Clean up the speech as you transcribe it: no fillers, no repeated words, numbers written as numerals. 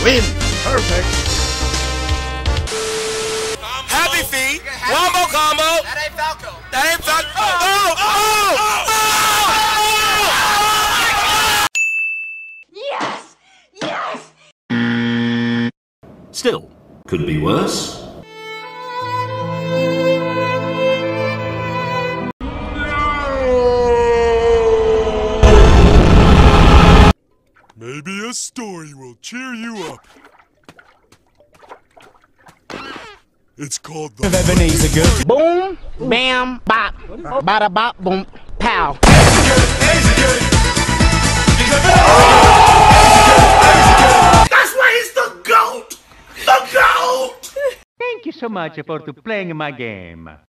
win. Perfect. Happy feet. Wombo combo. That ain't Falco. That ain't Falco. Oh! Yes! Yes! Still, could be worse. Maybe a story will cheer you up. It's called the Ebenezer good. Boom, bam, bop, bada bop, boom, pow. That's why he's the GOAT! The GOAT! Thank you so much for playing my game.